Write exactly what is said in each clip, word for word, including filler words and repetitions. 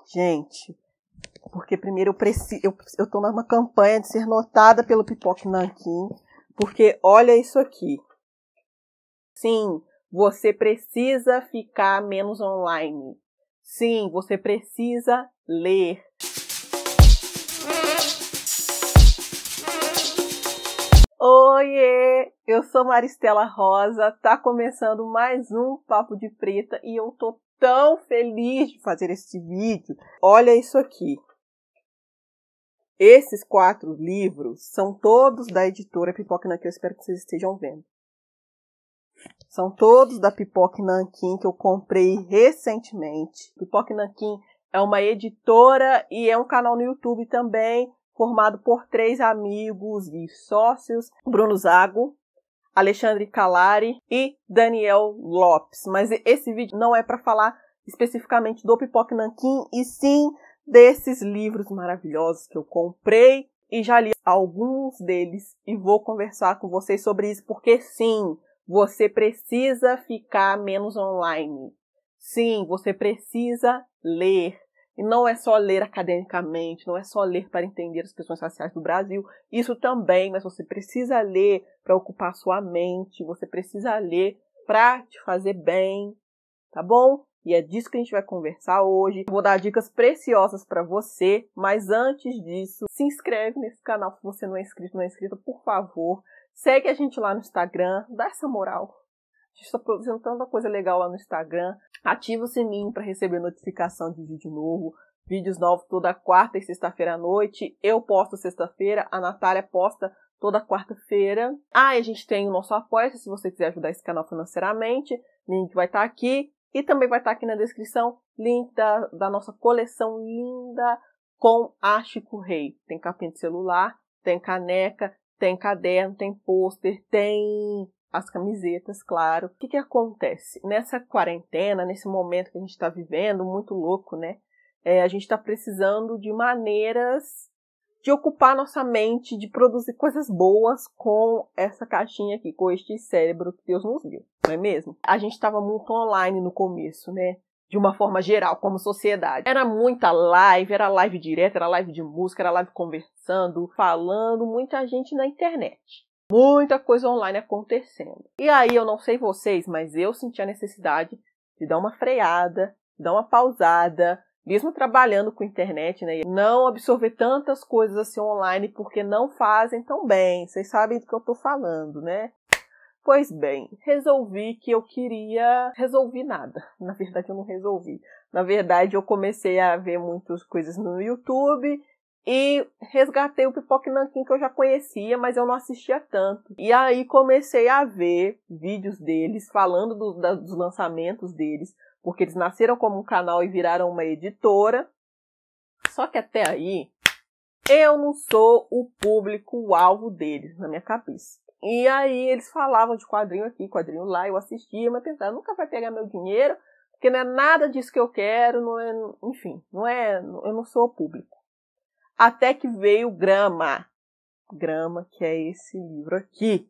Gente, porque primeiro eu preciso, eu, eu tô numa campanha de ser notada pelo Pipoque Nanquim, porque olha isso aqui. Sim, você precisa ficar menos online. Sim, você precisa ler. Oiê, eu sou Maristela Rosa, tá começando mais um Papo de Preta e eu tô tão feliz de fazer esse vídeo. Olha isso aqui. Esses quatro livros são todos da editora Pipoque Nanquim, eu espero que vocês estejam vendo. São todos da Pipoque Nanquim que eu comprei recentemente. Pipoque Nanquim é uma editora e é um canal no YouTube também, formado por três amigos e sócios, Bruno Zago, Alexandre Calari e Daniel Lopes. Mas esse vídeo não é para falar especificamente do Pipoque Nanquim, e sim desses livros maravilhosos que eu comprei e já li alguns deles e vou conversar com vocês sobre isso, porque sim, você precisa ficar menos online. Sim, você precisa ler. E não é só ler academicamente, não é só ler para entender as questões raciais do Brasil. Isso também, mas você precisa ler para ocupar sua mente. Você precisa ler para te fazer bem, tá bom? E é disso que a gente vai conversar hoje. Eu vou dar dicas preciosas para você, mas antes disso, se inscreve nesse canal se você não é inscrito, não é inscrita, por favor. Segue a gente lá no Instagram, dá essa moral. A gente está produzindo tanta coisa legal lá no Instagram. Ativa o sininho para receber notificação de vídeo novo. Vídeos novos toda quarta e sexta-feira à noite. Eu posto sexta-feira, a Natália posta toda quarta-feira. Ah, e a gente tem o nosso apoio, se você quiser ajudar esse canal financeiramente. Link vai estar aqui. E também vai estar aqui na descrição, link da, da nossa coleção linda com a Chico Rei. Tem capinha de celular, tem caneca, tem caderno, tem pôster, tem as camisetas, claro. O que que acontece? Nessa quarentena, nesse momento que a gente está vivendo, muito louco, né? É, a gente está precisando de maneiras de ocupar nossa mente, de produzir coisas boas com essa caixinha aqui, com este cérebro que Deus nos deu, não é mesmo? A gente estava muito online no começo, né? De uma forma geral, como sociedade. Era muita live, era live direta, era live de música, era live conversando, falando, muita gente na internet. Muita coisa online acontecendo. E aí, eu não sei vocês, mas eu senti a necessidade de dar uma freada, de dar uma pausada, mesmo trabalhando com internet, né? Não absorver tantas coisas assim online, porque não fazem tão bem. Vocês sabem do que eu tô falando, né? Pois bem, resolvi que eu queria... Resolvi nada. Na verdade, eu não resolvi. Na verdade, eu comecei a ver muitas coisas no YouTube e resgatei o Pipoque Nanquim que eu já conhecia, mas eu não assistia tanto. E aí comecei a ver vídeos deles, falando do, da, dos lançamentos deles, porque eles nasceram como um canal e viraram uma editora. Só que até aí, eu não sou o público-alvo deles, na minha cabeça. E aí eles falavam de quadrinho aqui, quadrinho lá, eu assistia, mas pensava, nunca vai pegar meu dinheiro, porque não é nada disso que eu quero, não é, enfim, não é, eu não sou o público. Até que veio Grama. Grama, que é esse livro aqui.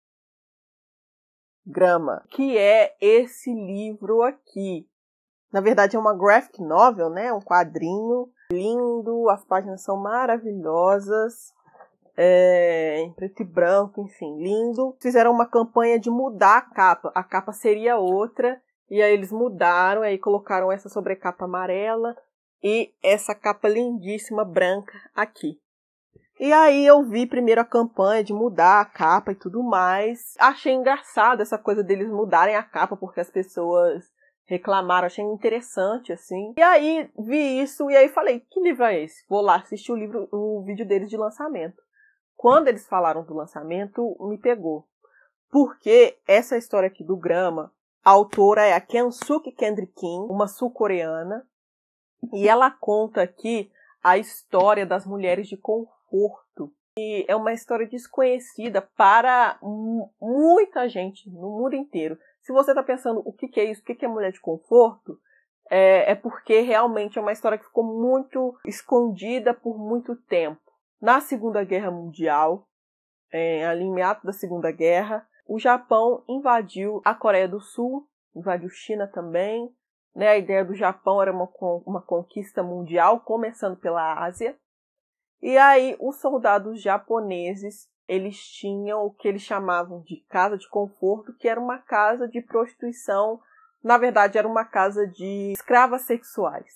Grama, que é esse livro aqui. Na verdade é uma graphic novel, né? Um quadrinho lindo, as páginas são maravilhosas, é, em preto e branco, enfim, lindo. Fizeram uma campanha de mudar a capa, a capa seria outra, e aí eles mudaram, aí colocaram essa sobrecapa amarela e essa capa lindíssima branca aqui. E aí eu vi primeiro a campanha de mudar a capa e tudo mais. Achei engraçado essa coisa deles mudarem a capa porque as pessoas reclamaram. Achei interessante, assim. E aí vi isso e aí falei, que livro é esse? Vou lá assistir o livro, o vídeo deles de lançamento. Quando eles falaram do lançamento, me pegou. Porque essa história aqui do Grama, a autora é a Kyosuke Kendrick Kim, uma sul-coreana. E ela conta aqui a história das mulheres de conforto. E é uma história desconhecida para muita gente no mundo inteiro. Se você está pensando o que, que é isso, o que, que é mulher de conforto, é, é porque realmente é uma história que ficou muito escondida por muito tempo. Na Segunda Guerra Mundial, é, ali em meados da Segunda Guerra, o Japão invadiu a Coreia do Sul, invadiu China também, né? A ideia do Japão era uma, uma conquista mundial, começando pela Ásia. E aí os soldados japoneses, eles tinham o que eles chamavam de casa de conforto, que era uma casa de prostituição. Na verdade, era uma casa de escravas sexuais.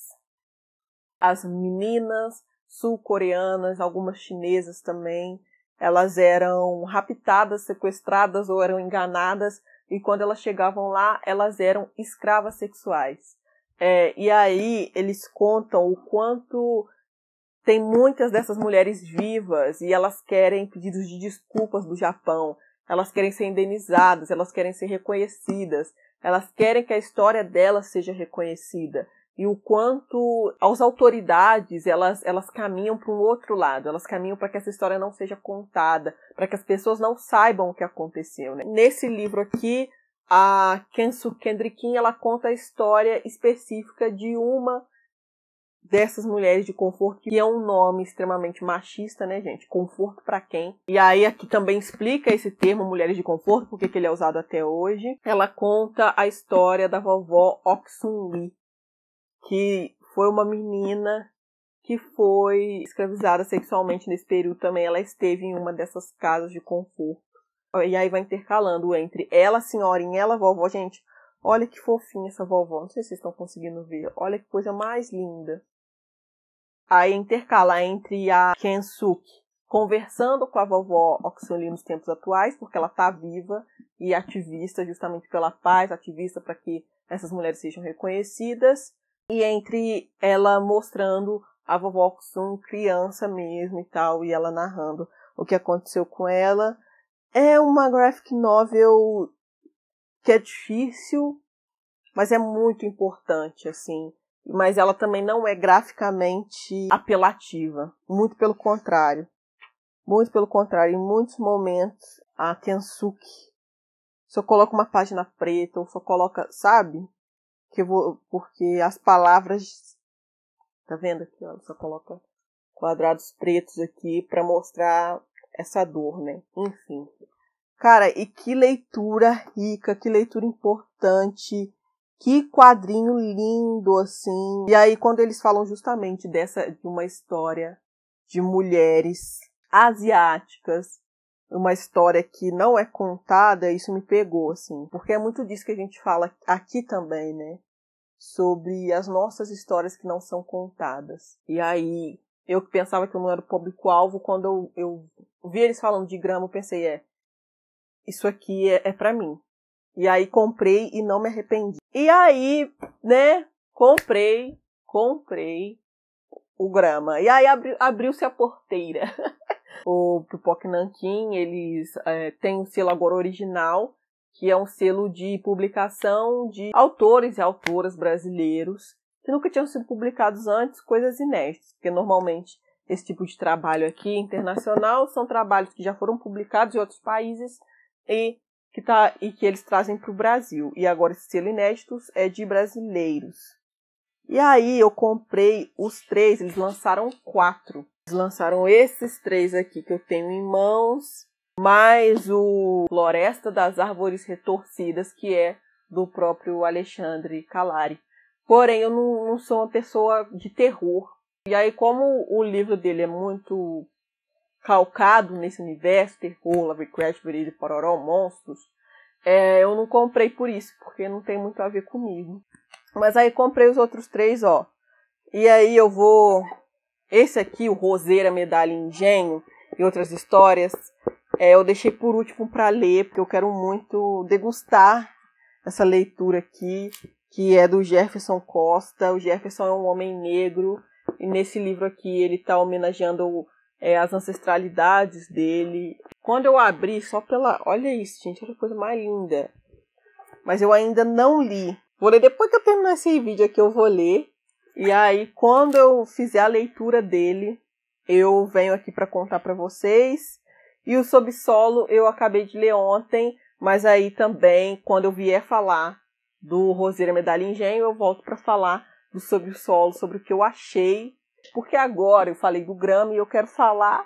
As meninas sul-coreanas, algumas chinesas também, elas eram raptadas, sequestradas ou eram enganadas, e quando elas chegavam lá, elas eram escravas sexuais. É, e aí eles contam o quanto tem muitas dessas mulheres vivas e elas querem pedidos de desculpas do Japão, elas querem ser indenizadas, elas querem ser reconhecidas, elas querem que a história delas seja reconhecida. E o quanto as autoridades, elas, elas caminham para um outro lado, elas caminham para que essa história não seja contada, para que as pessoas não saibam o que aconteceu, né? Nesse livro aqui, a Kensuke Kendrick, ela conta a história específica de uma dessas mulheres de conforto, que é um nome extremamente machista, né, gente? Conforto pra quem? E aí aqui também explica esse termo, mulheres de conforto, porque que ele é usado até hoje. Ela conta a história da vovó Oksun Lee, que foi uma menina que foi escravizada sexualmente nesse período também. Ela esteve em uma dessas casas de conforto. E aí vai intercalando entre ela, a senhorinha, e ela, a vovó. Gente, olha que fofinha essa vovó. Não sei se vocês estão conseguindo ver. Olha que coisa mais linda. Aí intercala entre a Kensuke conversando com a vovó Oksun Lee nos tempos atuais, porque ela está viva e ativista justamente pela paz, ativista para que essas mulheres sejam reconhecidas. E entre ela mostrando a vovó Oksun criança mesmo e tal, e ela narrando o que aconteceu com ela. É uma graphic novel que é difícil, mas é muito importante, assim. Mas ela também não é graficamente apelativa. Muito pelo contrário. Muito pelo contrário. Em muitos momentos, a Kensuke só coloca uma página preta, ou só coloca, sabe? Que eu vou, porque as palavras, tá vendo aqui, ó, só coloca quadrados pretos aqui pra mostrar essa dor, né? Enfim. Cara, e que leitura rica, que leitura importante, que quadrinho lindo, assim. E aí, quando eles falam justamente dessa, de uma história de mulheres asiáticas, uma história que não é contada, isso me pegou, assim. Porque é muito disso que a gente fala aqui também, né? Sobre as nossas histórias que não são contadas. E aí, eu que pensava que eu não era o público-alvo, quando eu, eu vi eles falando de Grama, eu pensei, é, isso aqui é, é pra mim. E aí comprei e não me arrependi. E aí, né, comprei, comprei o Grama. E aí abri, abriu-se a porteira. O Pipoca Nanquim, eles é, têm o selo agora original, que é um selo de publicação de autores e autoras brasileiros que nunca tinham sido publicados antes, coisas inéditas, porque normalmente esse tipo de trabalho aqui internacional são trabalhos que já foram publicados em outros países e que, tá, e que eles trazem para o Brasil. E agora esse selo inéditos é de brasileiros. E aí eu comprei os três, eles lançaram quatro. Eles lançaram esses três aqui que eu tenho em mãos, mais o Floresta das Árvores Retorcidas, que é do próprio Alexandre Calari. Porém, eu não, não sou uma pessoa de terror. E aí, como o livro dele é muito calcado nesse universo, terror, Lovecraft, Vereda, Pororó, monstros, é, eu não comprei por isso, porque não tem muito a ver comigo. Mas aí comprei os outros três, ó. E aí eu vou... Esse aqui, o Roseira, Medalha e Engenho, e outras histórias, é, eu deixei por último para ler, porque eu quero muito degustar essa leitura aqui, que é do Jefferson Costa. O Jefferson é um homem negro, e nesse livro aqui ele está homenageando é, as ancestralidades dele. Quando eu abri, só pela... Olha isso, gente, olha que coisa mais linda. Mas eu ainda não li. Vou ler depois que eu terminar esse vídeo aqui, eu vou ler. E aí, quando eu fizer a leitura dele, eu venho aqui para contar para vocês. E o Subsolo eu acabei de ler ontem, mas aí também, quando eu vier falar do Roseira, Medalha e Engenho, eu volto para falar do Subsolo, sobre o que eu achei. Porque agora eu falei do Grama e eu quero falar,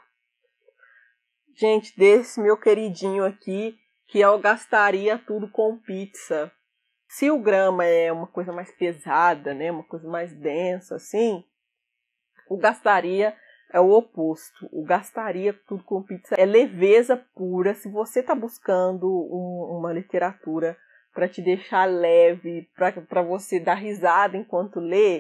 gente, desse meu queridinho aqui, que eu gastaria tudo com pizza. Se o Grama é uma coisa mais pesada, né, uma coisa mais densa, assim, o Gastaria é o oposto. O Gastaria Tudo com Pizza é leveza pura. Se você está buscando um, uma literatura para te deixar leve, para você dar risada enquanto lê,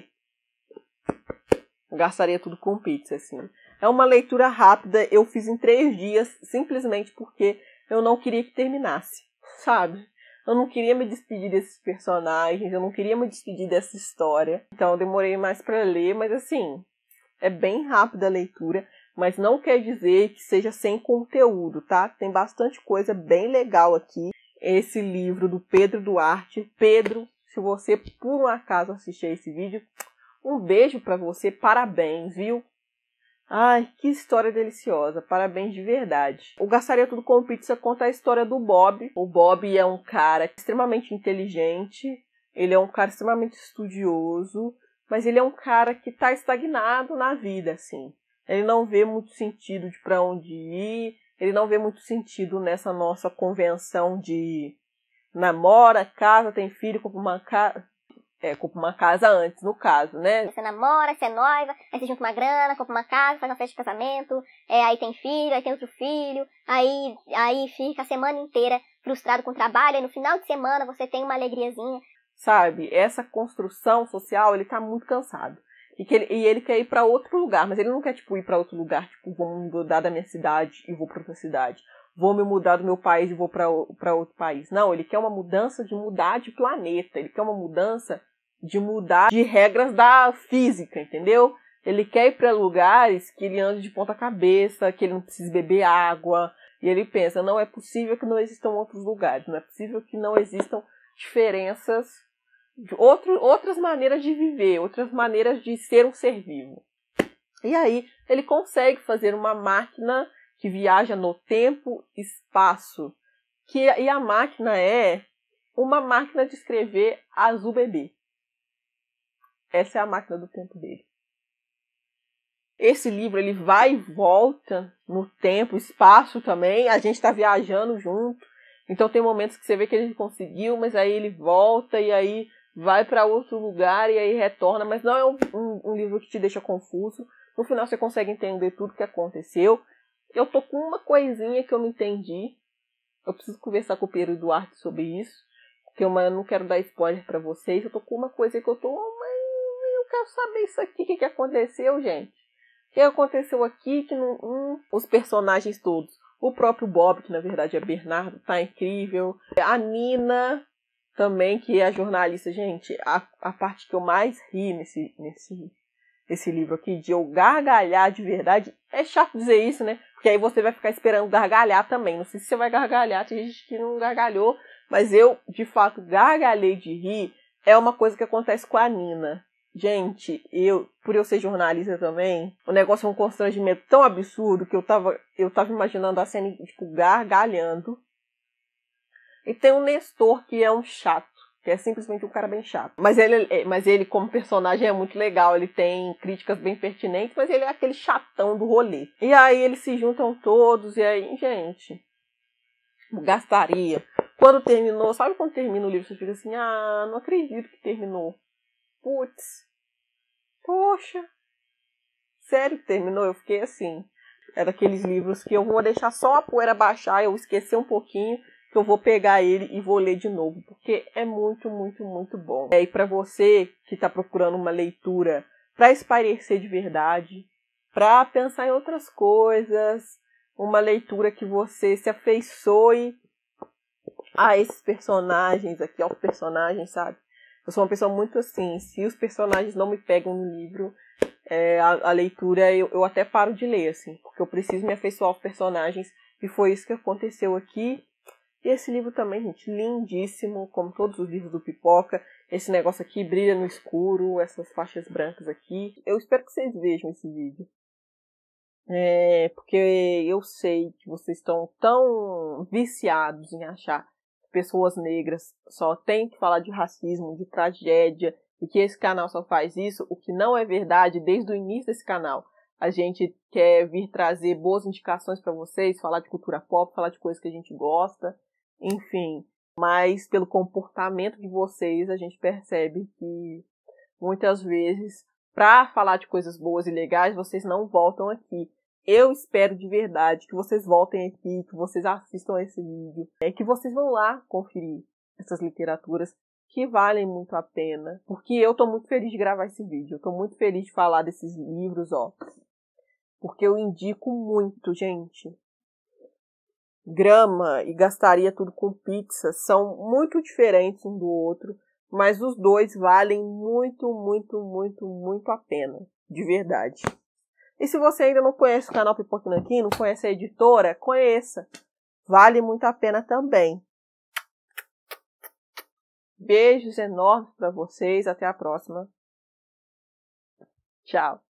Gastaria Tudo com Pizza, assim. É uma leitura rápida, eu fiz em três dias, simplesmente porque eu não queria que terminasse, sabe? Eu não queria me despedir desses personagens, eu não queria me despedir dessa história. Então eu demorei mais para ler, mas assim, é bem rápida a leitura, mas não quer dizer que seja sem conteúdo, tá? Tem bastante coisa bem legal aqui. Esse livro do Pedro Duarte. Pedro, se você por um acaso assistir esse vídeo, um beijo pra você, parabéns, viu? Ai, que história deliciosa, parabéns de verdade. O Gastaria Tudo com Pizza conta a história do Bob. O Bob é um cara extremamente inteligente, ele é um cara extremamente estudioso, mas ele é um cara que tá estagnado na vida, assim. Ele não vê muito sentido de pra onde ir, ele não vê muito sentido nessa nossa convenção de namora, casa, tem filho, compra uma casa. É, compra uma casa antes, no caso, né? Você namora, você é noiva, aí você junta uma grana, compra uma casa, faz uma festa de casamento, é, aí tem filho, aí tem outro filho, aí, aí fica a semana inteira frustrado com o trabalho, aí no final de semana você tem uma alegriazinha. Sabe, essa construção social, ele tá muito cansado. E, que ele, e ele quer ir pra outro lugar, mas ele não quer, tipo, ir pra outro lugar, tipo, vou me mudar da minha cidade e vou pra outra cidade. Vou me mudar do meu país e vou pra, pra outro país. Não, ele quer uma mudança de mudar de planeta. Ele quer uma mudança de mudar de regras da física, entendeu? Ele quer ir pra lugares que ele ande de ponta cabeça, que ele não precise beber água. E ele pensa, não é possível que não existam outros lugares. Não é possível que não existam diferenças, outro, outras maneiras de viver, outras maneiras de ser um ser vivo. E aí ele consegue fazer uma máquina que viaja no tempo e espaço. Que, e a máquina é uma máquina de escrever azul bebê. Essa é a máquina do tempo dele. Esse livro ele vai e volta no tempo, espaço também. A gente está viajando junto. Então tem momentos que você vê que ele conseguiu, mas aí ele volta e aí vai para outro lugar e aí retorna. Mas não é um, um, um livro que te deixa confuso. No final você consegue entender tudo o que aconteceu. Eu tô com uma coisinha que eu não entendi. Eu preciso conversar com o Pedro Duarte sobre isso. Porque eu não quero dar spoiler para vocês. Eu tô com uma coisa que eu tô... Mas eu quero saber isso aqui. O que, que aconteceu, gente? O que aconteceu aqui que não... Hum, os personagens todos. O próprio Bob, que na verdade é Bernardo, tá incrível. A Nina também, que é a jornalista. Gente, a, a parte que eu mais ri nesse, nesse, nesse livro aqui, de eu gargalhar de verdade, é chato dizer isso, né? Porque aí você vai ficar esperando gargalhar também. Não sei se você vai gargalhar, tem gente que não gargalhou, mas eu, de fato, gargalhei de rir. É uma coisa que acontece com a Nina. Gente, eu, por eu ser jornalista também, o negócio é um constrangimento tão absurdo que eu tava, eu tava imaginando a cena, tipo, gargalhando. E tem o Nestor, que é um chato, que é simplesmente um cara bem chato. Mas ele, mas ele como personagem, é muito legal, ele tem críticas bem pertinentes, mas ele é aquele chatão do rolê. E aí eles se juntam todos, e aí, gente, Gastaria. Quando terminou, sabe quando termina o livro, você fica assim, ah, não acredito que terminou. Putz, poxa, sério que terminou? Eu fiquei assim. É daqueles livros que eu vou deixar só a poeira baixar, eu esquecer um pouquinho, que eu vou pegar ele e vou ler de novo, porque é muito, muito, muito bom. É, e para você que está procurando uma leitura para espairecer de verdade, para pensar em outras coisas, uma leitura que você se afeiçoe a esses personagens aqui, aos personagens, sabe? Eu sou uma pessoa muito assim, se os personagens não me pegam no livro, é, a, a leitura eu, eu até paro de ler, assim, porque eu preciso me afeiçoar aos personagens, e foi isso que aconteceu aqui. E esse livro também, gente, lindíssimo, como todos os livros do Pipoca. Esse negócio aqui brilha no escuro, essas faixas brancas aqui. Eu espero que vocês vejam esse vídeo. É, porque eu sei que vocês estão tão viciados em achar pessoas negras só tem que falar de racismo, de tragédia, e que esse canal só faz isso, o que não é verdade desde o início desse canal. A gente quer vir trazer boas indicações para vocês, falar de cultura pop, falar de coisas que a gente gosta, enfim. mas pelo comportamento de vocês a gente percebe que muitas vezes, para falar de coisas boas e legais, vocês não voltam aqui. Eu espero de verdade que vocês voltem aqui, que vocês assistam esse vídeo, é que vocês vão lá conferir essas literaturas que valem muito a pena, porque eu tô muito feliz de gravar esse vídeo, eu tô muito feliz de falar desses livros, ó, porque eu indico muito, gente. Grama e Gastaria Tudo com Pizza são muito diferentes um do outro, mas os dois valem muito, muito, muito, muito a pena, de verdade. E se você ainda não conhece o canal Pipoca Nanquim, não conhece a editora, conheça. Vale muito a pena também. Beijos enormes para vocês. Até a próxima. Tchau.